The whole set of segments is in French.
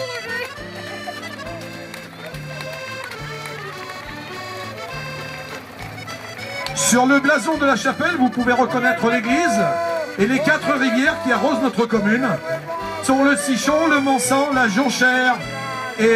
Sur le blason de la chapelle, vous pouvez reconnaître l'église et les 4 rivières qui arrosent notre commune sont le Sichon, le Mansan, la Jonchère et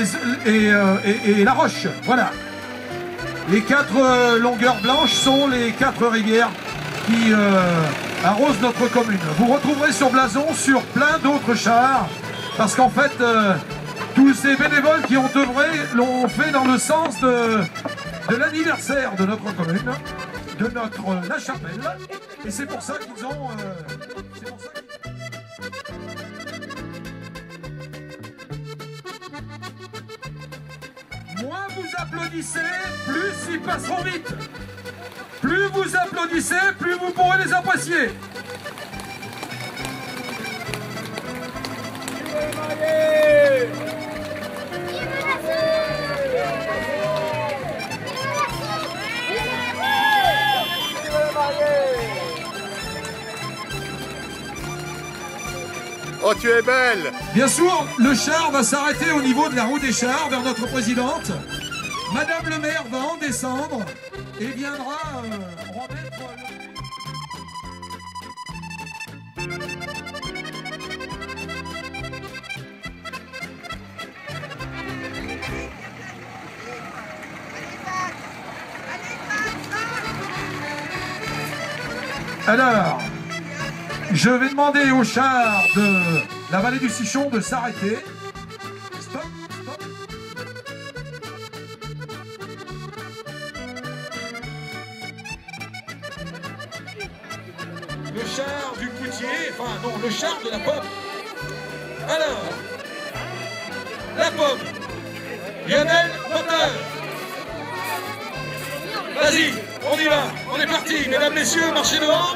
la Roche. Voilà. Les 4 longueurs blanches sont les 4 rivières qui arrosent notre commune. Vous retrouverez sur blason sur plein d'autres chars parce qu'en fait, tous ces bénévoles qui ont œuvré l'ont fait dans le sens de l'anniversaire de notre commune, de la chapelle, et c'est pour ça qu'ils ont... Moins vous applaudissez, plus ils passeront vite. Plus vous applaudissez, plus vous pourrez les apprécier. Oh, tu es belle! Bien sûr, le char va s'arrêter au niveau de la roue des chars vers notre présidente. Madame le maire va en descendre et viendra remettre Alors, je vais demander au char de la vallée du Sichon de s'arrêter. Stop, stop. Le char du Poutier, enfin non, le char de la pomme. Alors, la pomme. Lionel, moteur. Vas-y, on y va, on est parti, mesdames, messieurs, marchez devant.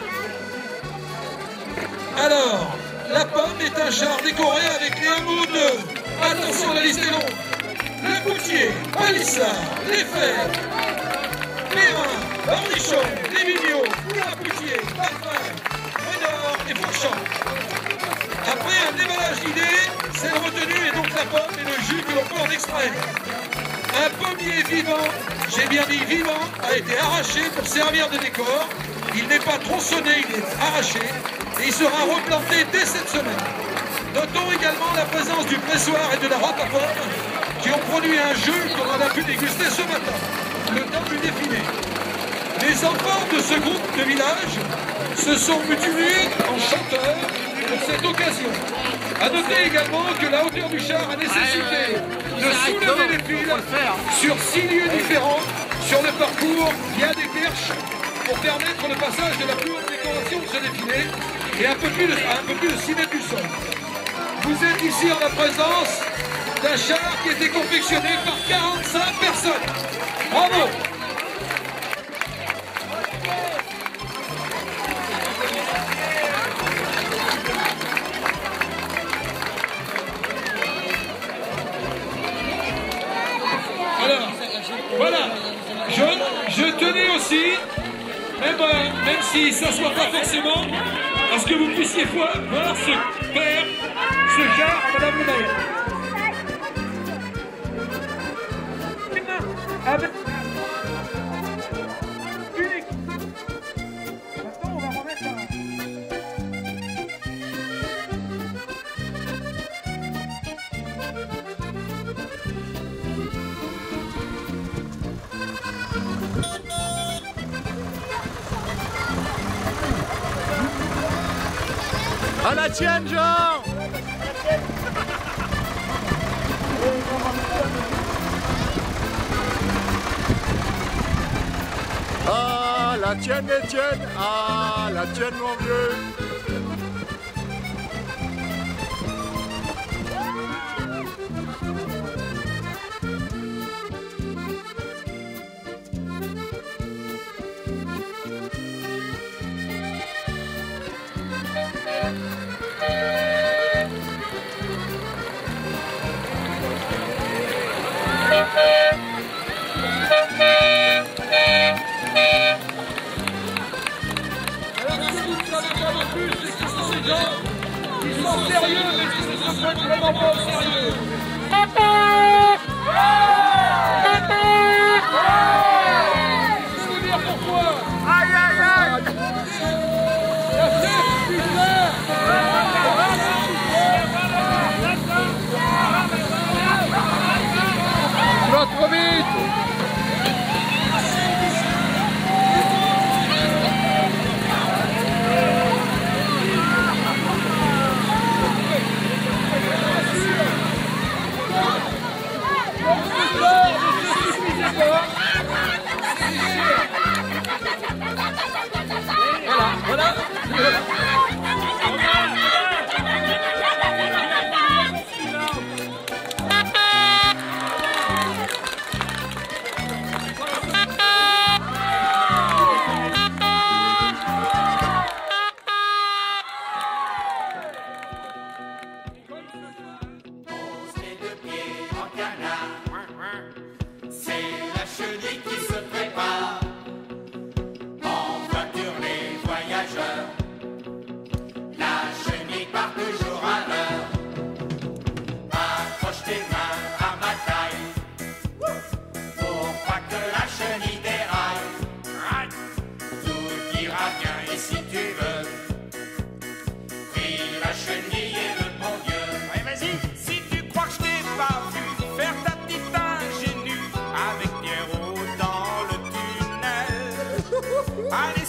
Alors, la pomme est un char décoré avec les hameaux de... Attention, la liste est longue. Le Poutier, Palissard, les Fers, Perrin, Ornichon, les Vigneaux, la Poutier, Parfum, Renard et Fourchamp. Après un déballage d'idées, c'est le retenu et donc la pomme et le jus que l'on peut en extraire. Un pommier vivant, j'ai bien dit vivant, a été arraché pour servir de décor. Il n'est pas tronçonné, il est arraché et il sera replanté dès cette semaine. Notons également la présence du pressoir et de la râpe à pommes qui ont produit un jus qu'on a pu déguster ce matin, le temps du défilé. Les enfants de ce groupe de village se sont mutués en chanteurs pour cette occasion. A noter également que la hauteur du char a nécessité de soulever les fils sur 6 lieux différents sur le parcours via des perches pour permettre le passage de la plus haute décoration de ce défilé et un peu plus de 6 mètres du sol. Vous êtes ici en la présence d'un char qui a été confectionné par 45 personnes. Bravo! Alors, voilà, je tenais aussi, même si ça ne soit pas forcément, à ce que vous puissiez voir ce père, ce char à Madame le maire. Avec... unique. Maintenant, on va remettre un... À la tienne, Jean! Ah, la tienne, Étienne! Ah, la tienne, mon vieux! Alors si vous ne savez pas non plus ce que sont ces gens, ils sont sérieux mais ils se prennent vraiment pas au sérieux. Je vais vous dire pourquoi. Aïe, aïe, aïe. La fête, putain. Tu vas trop vite. Voilà. C'est la chenille qui se prépare. En voiture les voyageurs, la chenille part toujours à l'heure. Accroche tes mains à ma taille pour pas que la chenille déraille. Tout ira bien et si tu veux, prie la chenille et le bon Dieu. Ouais, vas-y, si tu crois que je t'ai pas vu faire ta petite ingénue avec Pierrot dans le tunnel. Allez,